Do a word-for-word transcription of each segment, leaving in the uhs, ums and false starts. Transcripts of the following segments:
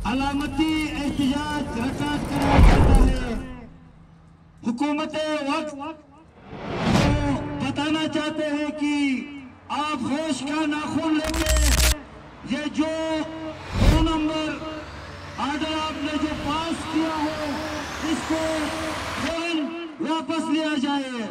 अलामती एहतिजाज हरकत करना चाहता है। हुकूमत वक्त को बताना चाहते हैं कि आप होश का नाखून लेके ये जो दो नंबर आर्डर आपने जो पास किया है इसको फौरन वापस लिया जाए।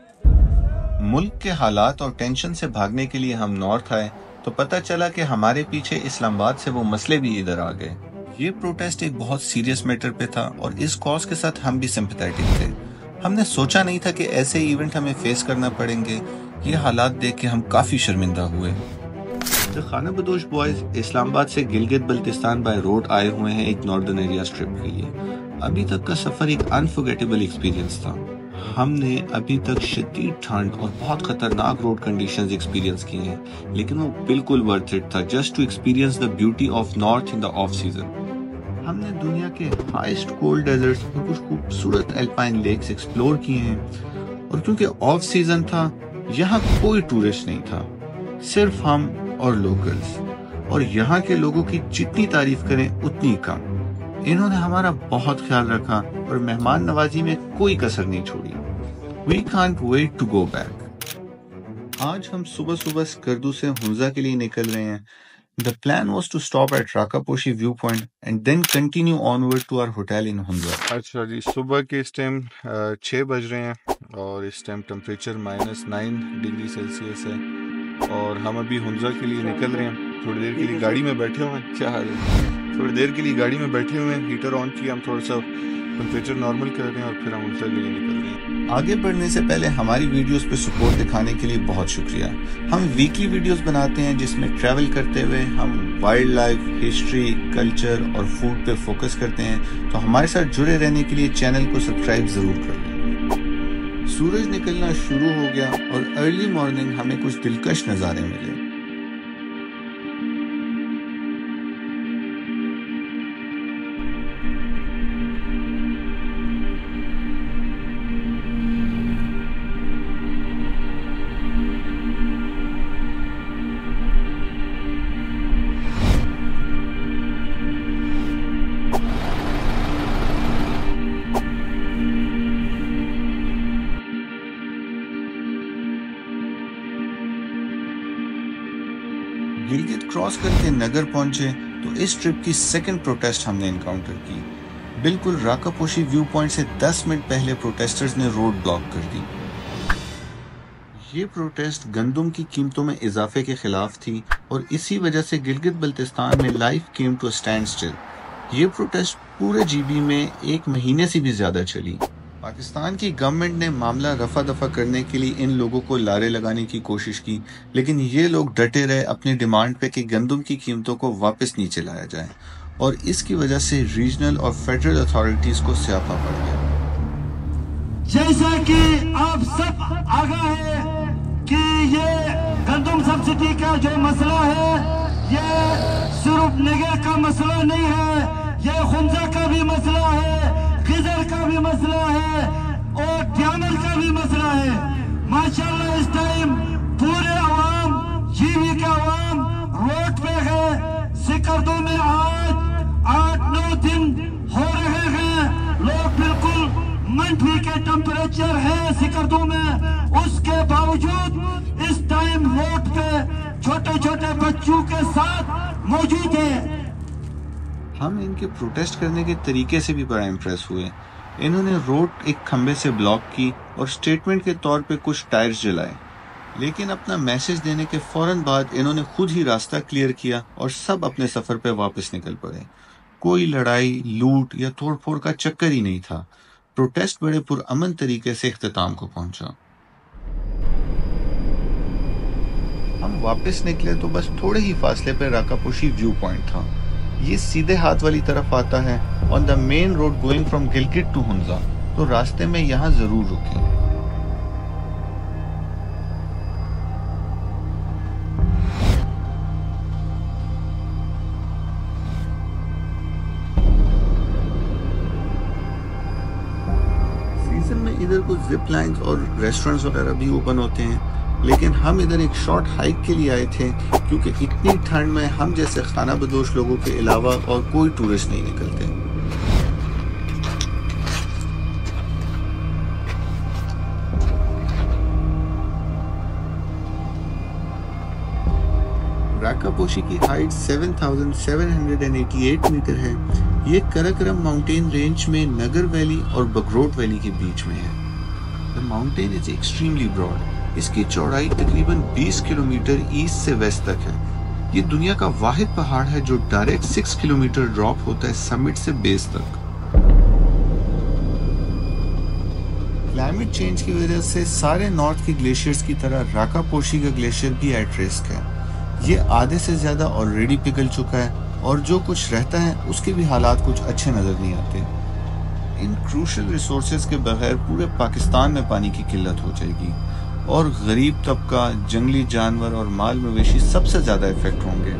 मुल्क के हालात और टेंशन से भागने के लिए हम नॉर्थ आए तो पता चला कि हमारे पीछे इस्लामाबाद से वो मसले भी इधर आ गए। ये प्रोटेस्ट एक बहुत सीरियस मैटर पे था और इस कॉज के साथ हम भी सिंपैथेटिक थे। हमने सोचा नहीं था कि ऐसे इवेंट हमें फेस करना पड़ेंगे। ये हालात देख के हम काफी शर्मिंदा हुए। द खाना बदोश बॉयज इस्लामाबाद से गिलगित बल्तिस्तान बाय रोड आए हुए हैं एक नॉर्दर्न एरिया ट्रिप के लिए। अभी तक का सफर एक अनफॉरगेटेबल एक्सपीरियंस था। हमने अभी तक शदीद ठंड और बहुत खतरनाक रोड कंडीशंस एक्सपीरियंस किए हैं, लेकिन वो बिल्कुल वर्थ इट था just to experience the beauty of north in the off season. हमने दुनिया के हाईएस्ट कोल्ड डेजर्ट्स और कुछ खूबसूरत एल्पाइन लेक्स एक्सप्लोर किए हैं और क्योंकि ऑफ सीजन था यहाँ कोई टूरिस्ट नहीं था, सिर्फ हम और लोकल्स, और यहाँ के लोगों की जितनी तारीफ करें उतनी कम। इन्होंने हमारा बहुत ख्याल रखा और मेहमान नवाजी में कोई कसर नहीं छोड़ी। We can't wait to go back। आज हम सुबह सुबह स्कर्दू से हुंजा के लिए निकल रहे हैं। The plan was to stop at Rakaposhi viewpoint and then continue onward to our hotel in Hunza। अच्छा जी, सुबह के इस टाइम छः बज रहे हैं और इस time temperature minus nine degree celsius है और हम अभी हुंजा के लिए निकल रहे हैं। थोड़ी देर के लिए गाड़ी में बैठे हुए हैं। क्या हाल है? थोड़ी देर के लिए गाड़ी में बैठे हुए हैं, हीटर ऑन किया, हम थोड़ा सा टेम्परेचर नॉर्मल कर रहे हैं और फिर हम हुंजा के लिए निकल रहे हैं। आगे बढ़ने से पहले हमारी वीडियोस पे सपोर्ट दिखाने के लिए बहुत शुक्रिया। हम वीकली वीडियोस बनाते हैं जिसमें ट्रैवल करते हुए हम वाइल्ड लाइफ, हिस्ट्री, कल्चर और फूड पे फोकस करते हैं, तो हमारे साथ जुड़े रहने के लिए चैनल को सब्सक्राइब जरूर कर लें। सूरज निकलना शुरू हो गया और अर्ली मॉर्निंग हमें कुछ दिलकश नज़ारे मिले। गिलगित क्रॉस करके नगर पहुंचे तो इस ट्रिप की सेकंड प्रोटेस्ट हमने इनकाउंटर की। बिल्कुल राकापोशी व्यू पॉइंट से दस मिनट पहले प्रोटेस्टर्स ने रोड ब्लॉक कर दी। ये प्रोटेस्ट गंदुम की कीमतों में इजाफे के खिलाफ थी और इसी वजह से गिलगित बल्तिस्तान में life came to a standstill. ये प्रोटेस्ट पूरे जीबी में एक महीने से भी ज्यादा चली। पाकिस्तान की गवर्नमेंट ने मामला रफा दफा करने के लिए इन लोगों को लारे लगाने की कोशिश की, लेकिन ये लोग डटे रहे अपनी डिमांड पे कि गंदम की कीमतों को वापस नीचे लाया जाए और इसकी वजह से रीजनल और फेडरल अथॉरिटीज को स्यापा पड़ गया। जैसा कि आप सब आगाह है कि ये गंदम सब्सिडी का जो मसला है ये सिर्फ नगर का मसला नहीं है, ये खुंजा का भी मसला है, खिजर का भी मसला है और ट्यामर का भी मसला है। माशाल्लाह इस टाइम पूरे अवाम, जीवी के अवाम रोड पे है। सिकरदू में आज आठ नौ दिन हो रहे हैं, लोग बिल्कुल मंफी के टेम्परेचर है सिकरदू में, उसके बावजूद इस टाइम रोड पे छोटे छोटे बच्चों के साथ मौजूद है। हम इनके प्रोटेस्ट करने के तरीके से भी बड़ा इम्प्रेस हुए। इन्होंने रोड एक खंबे से ब्लॉक की और स्टेटमेंट के तौर पे कुछ टायर्स जलाए, लेकिन अपना मैसेज देने के फौरन बाद इन्होंने खुद ही रास्ता क्लियर किया और सब अपने सफर पे वापस निकल पड़े। कोई लड़ाई, लूट या तोड़फोड़ का चक्कर ही नहीं था। प्रोटेस्ट बड़े पुरअमन तरीके से इख्तिताम को पहुंचा। हम वापस निकले तो बस थोड़े ही फासले पे राकापोशी व्यू पॉइंट था। ये सीधे हाथ वाली तरफ आता है on the main road going from Gilgit to Hunza, तो रास्ते में यहाँ जरूर रुकें। सीजन में इधर कुछ जिप लाइन्स और रेस्टोरेंट्स वगैरह भी ओपन होते हैं। लेकिन हम इधर एक शॉर्ट हाइक के लिए आए थे क्योंकि इतनी ठंड में हम जैसे खाना बदोश लोगों के अलावा और कोई टूरिस्ट नहीं निकलते। राकापोशी की हाइट सात हज़ार सात सौ अट्ठासी मीटर है। ये कराकोरम माउंटेन रेंज में नगर वैली और बगरोट वैली के बीच में है। The mountain is extremely broad. इसकी चौड़ाई तकरीबन बीस किलोमीटर ईस्ट से वेस्ट तक है। ये दुनिया का वाहिद पहाड़ है जो डायरेक्ट छह किलोमीटर ड्रॉप होता है समिट से बेस तक। क्लाइमेट चेंज की वजह से सारे नॉर्थ के ग्लेशियर्स की तरह राकापोशी का ग्लेशियर भी एट रिस्क है। ये आधे से ज्यादा ऑलरेडी पिघल चुका है और जो कुछ रहता है उसके भी हालात कुछ अच्छे नजर नहीं आते। इन क्रूशल रिसोर्सेज के बगैर पूरे पाकिस्तान में पानी की किल्लत हो जाएगी और गरीब तबका, जंगली जानवर और माल मवेशी सबसे ज्यादा इफेक्ट होंगे।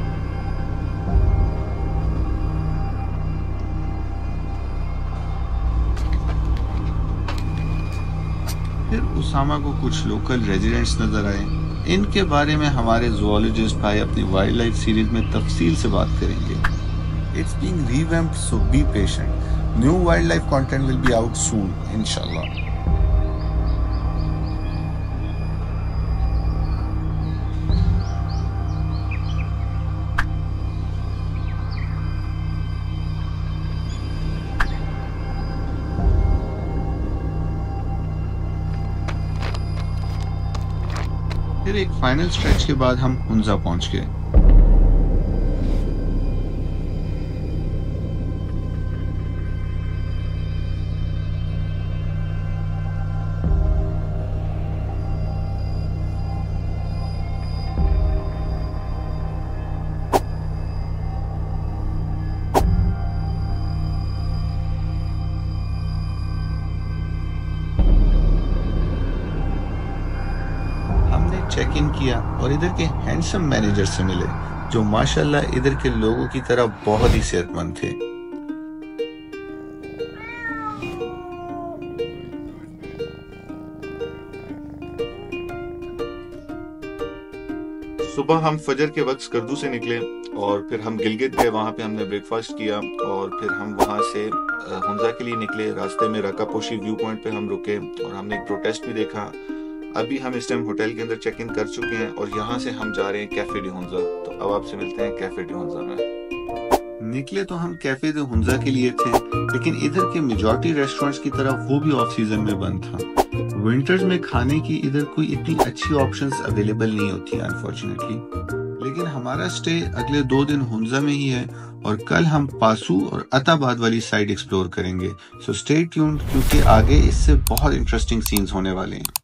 फिर उसामा को कुछ लोकल रेजिडेंट्स नजर आए। इनके बारे में हमारे ज़ूलॉजिस्ट भाई अपनी वाइल्ड लाइफ सीरीज में तफसील से बात करेंगे। It's being revamped, so be patient. New wildlife content will be out soon इंशाल्लाह। फिर एक फाइनल स्ट्रेच के बाद हम हुंजा पहुंच गए। चेक इन किया और इधर के हैंडसम मैनेजर से मिले जो माशाल्लाह इधर के लोगों की तरह बहुत ही सेहतमंद थे। सुबह हम फजर के वक्त स्कर्दू से निकले और फिर हम गिलगित गए। वहाँ पे हमने ब्रेकफास्ट किया और फिर हम वहाँ से हुंजा के लिए निकले। रास्ते में राकापोशी व्यू पॉइंट पे हम रुके और हमने एक प्रोटेस्ट भी देखा। अभी हम इस टाइम होटल के अंदर चेक इन कर चुके हैं और यहाँ से हम जा रहे हैं कैफे डी हुंजा। तो अब आपसे मिलते हैं कैफे डी हुंजा में। निकले तो हम कैफे डी हुंजा के लिए थे, लेकिन इधर के मेजॉरिटी रेस्टोरेंट्स की तरह वो भी ऑफ सीजन में बंद था। विंटर्स में खाने की इधर कोई इतनी अच्छी ऑप्शंस अवेलेबल नहीं होती है अनफॉर्चुनेटली। लेकिन हमारा स्टे अगले दो दिन हुंजा में ही है और कल हम पासू और अताबाद वाली साइड एक्सप्लोर करेंगे। सो स्टे ट्यून्ड क्योंकि आगे इससे बहुत इंटरेस्टिंग सीन्स होने वाले हैं।